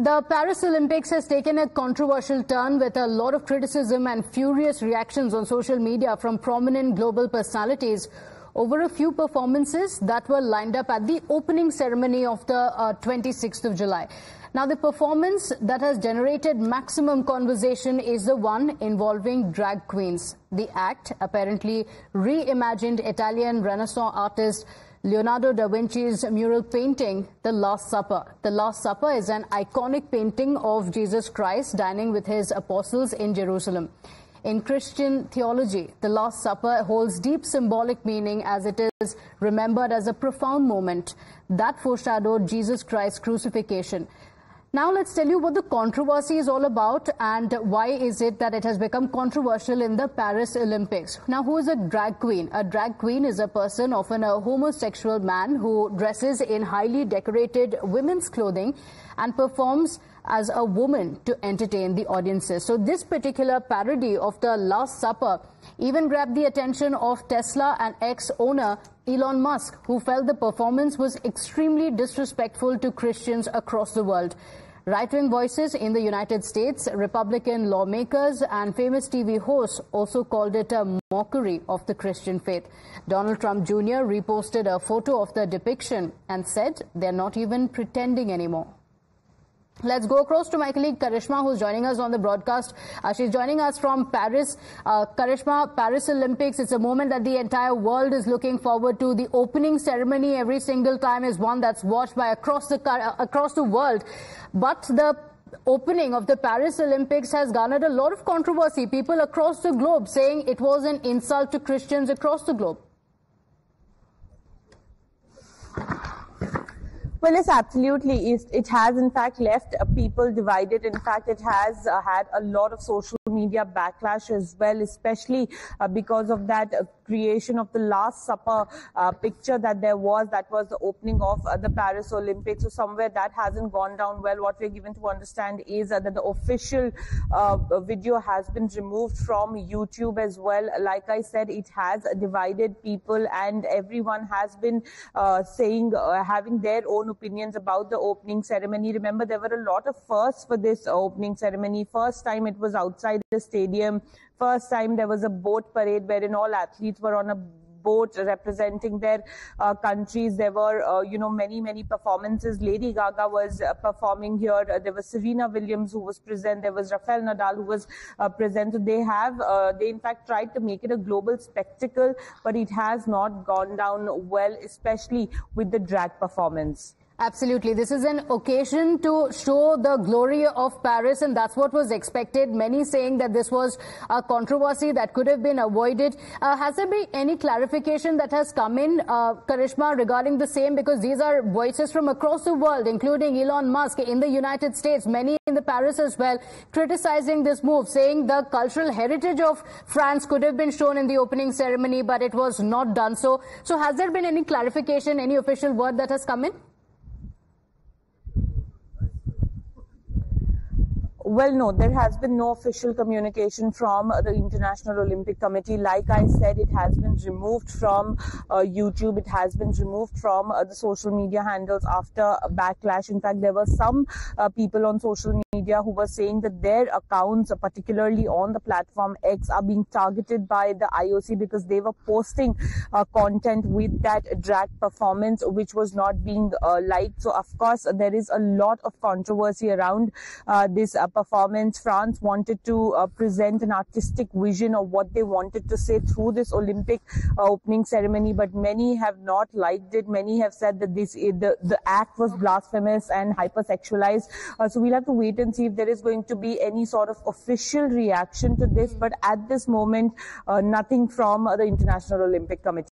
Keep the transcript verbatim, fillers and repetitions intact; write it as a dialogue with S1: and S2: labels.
S1: The Paris Olympics has taken a controversial turn with a lot of criticism and furious reactions on social media from prominent global personalities over a few performances that were lined up at the opening ceremony of the uh, twenty-sixth of July. Now, the performance that has generated maximum conversation is the one involving drag queens. The act apparently reimagined Italian Renaissance artist Leonardo da Vinci's mural painting, The Last Supper. The Last Supper is an iconic painting of Jesus Christ dining with his apostles in Jerusalem. In Christian theology, the Last Supper holds deep symbolic meaning as it is remembered as a profound moment that foreshadowed Jesus Christ's crucifixion. Now let's tell you what the controversy is all about and why is it that it has become controversial in the Paris Olympics. Now, who is a drag queen? A drag queen is a person, often a homosexual man, who dresses in highly decorated women's clothing and performs as a woman to entertain the audiences. So this particular parody of the Last Supper even grabbed the attention of Tesla and ex-owner Elon Musk, who felt the performance was extremely disrespectful to Christians across the world. Right-wing voices in the United States, Republican lawmakers and famous T V hosts also called it a mockery of the Christian faith. Donald Trump Junior reposted a photo of the depiction and said they're not even pretending anymore. Let's go across to my colleague Karishma, who's joining us on the broadcast. Uh, she's joining us from Paris. Uh, Karishma, Paris Olympics, it's a moment that the entire world is looking forward to. The opening ceremony every single time is one that's watched by across the, uh, across the world. But the opening of the Paris Olympics has garnered a lot of controversy. People across the globe saying it was an insult to Christians across the globe.
S2: Well, yes, absolutely. It has, in fact, left people divided. In fact, it has uh, had a lot of social media backlash as well, especially uh, because of that uh, creation of the Last Supper uh, picture that there was. That was the opening of uh, the Paris Olympics. So somewhere that hasn't gone down well. What we're given to understand is uh, that the official uh, video has been removed from YouTube as well. Like I said, it has divided people and everyone has been uh, saying, uh, having their own opinions about the opening ceremony. Remember, there were a lot of firsts for this opening ceremony. First time it was outside the stadium. First time there was a boat parade wherein all athletes were on a boat representing their uh, countries. There were, uh, you know, many, many performances. Lady Gaga was uh, performing here. Uh, there was Serena Williams who was present. There was Rafael Nadal who was uh, present. So they have, uh, they in fact tried to make it a global spectacle, but it has not gone down well, especially with the drag performance.
S1: Absolutely. This is an occasion to show the glory of Paris, and that's what was expected. Many saying that this was a controversy that could have been avoided. Uh, has there been any clarification that has come in, uh, Karishma, regarding the same? Because these are voices from across the world, including Elon Musk in the United States, many in the Paris as well, criticizing this move, saying the cultural heritage of France could have been shown in the opening ceremony, but it was not done so. So has there been any clarification, any official word that has come in?
S2: Well, no, there has been no official communication from uh, the International Olympic Committee. Like I said, it has been removed from uh, YouTube. It has been removed from uh, the social media handles after a backlash. In fact, there were some uh, people on social media who were saying that their accounts, uh, particularly on the platform X, are being targeted by the I O C because they were posting uh, content with that drag performance, which was not being uh, liked. So, of course, there is a lot of controversy around uh, this uh, performance. France wanted to uh, present an artistic vision of what they wanted to say through this Olympic uh, opening ceremony, but many have not liked it. Many have said that this the, the act was blasphemous and hypersexualized. Uh, so we'll have to wait and see if there is going to be any sort of official reaction to this. But at this moment, uh, nothing from uh, the International Olympic Committee.